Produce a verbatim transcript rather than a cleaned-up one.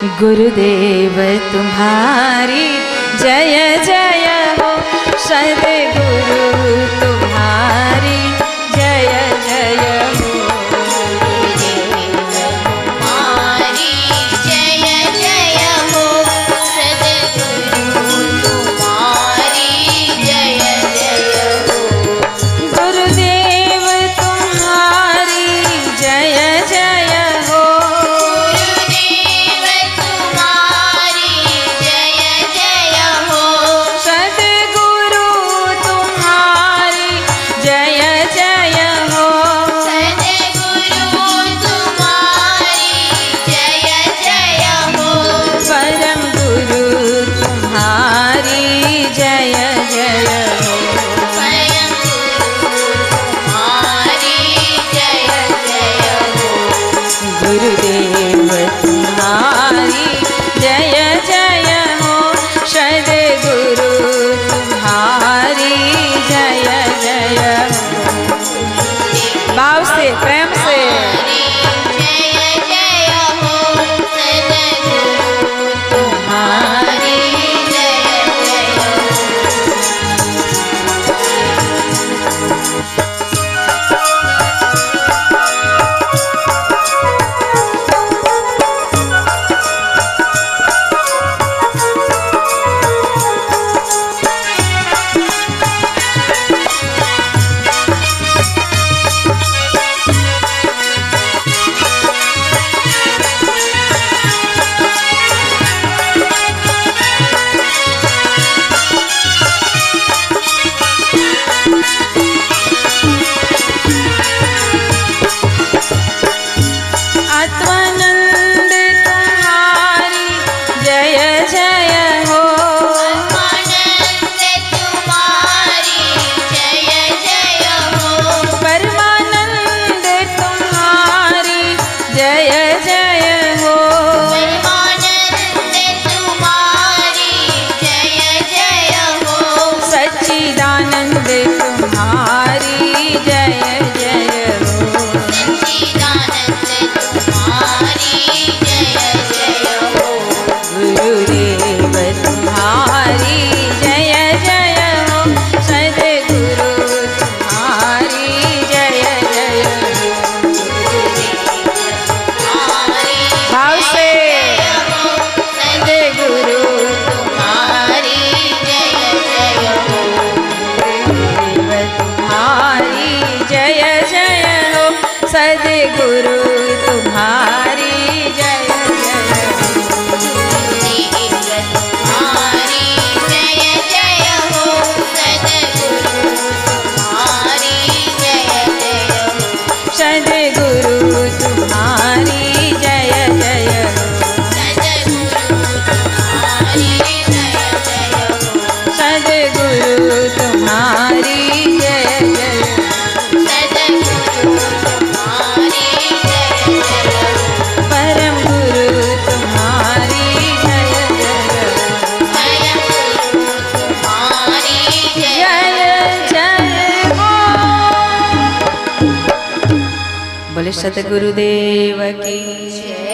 गुरुदेव तुम्हारी जय जय हो, सद्गुरु तुम्हारी जय जय हो। तुम्हारी जय जय हो, सद्गुरु तुम्हारी जय जय हो। गुरुदेव तुम्हारी जय जय हो, गुरुदेव तुम्हारी जय जय हो, सद्गुरु तुम्हारी जय जय हो। सद्गुरु तुम्हारी जय जय हो, परम गुरु तुम्हारी जय जय हो। स्वयं गुरु तुम्हारी जय जय हो। गुरुदेव तुम्हारी जय जय हो, सद्गुरु तुम्हारी जय जय हो। भाव से, प्रेम से। जय जय हो, सद्गुरु तुम्हारी जय जय हो। आत्मानंद तुम्हारी जय जय हो, आनंद तुम्हारी जय जय हो, परमानंद तुम्हारी जय जय हो। परमानंद तुम्हारी जय जय हो, सच्चिदानंद तुम्हारी जय जय हो। सच्चिदानंद तुम्हारी जय जय हो। गुरुदेव तुम्हारी जय जय हो, सद्गुरु तुम्हारी जय जय हो। भाव से। सद्गुरु तुम्हारी जय जय हो। गुरुदेव तुम्हारी जय जय हो, सद्गुरु तुम्हारी जय जय हो। तुम्हारी जय जय हो, सद्गुरु तुम्हारी जय जय हो। सद्गुरु तुम्हारी जय जय हो। सद्गुरु तुम्हारी जय जय हो। सद्गुरु तुम्हारी जय जय हो। सद्गुरु तुम्हारी जय जय हो। परम गुरु तुम्हारी जय जय हो। स्वयं गुरु तुम्हारी जय जय जय हो। बोले सद्गुरुदेव की जय।